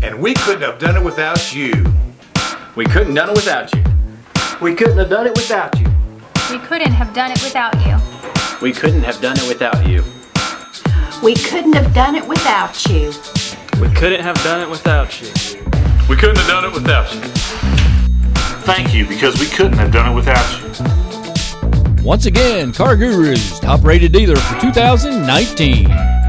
And we couldn't have done it without you. We couldn't have done it without you. We couldn't have done it without you. We couldn't have done it without you. We couldn't have done it without you. We couldn't have done it without you. We couldn't have done it without you. We couldn't have done it without you. Thank you, because we couldn't have done it without you. Once again, CarGurus top rated dealer for 2019.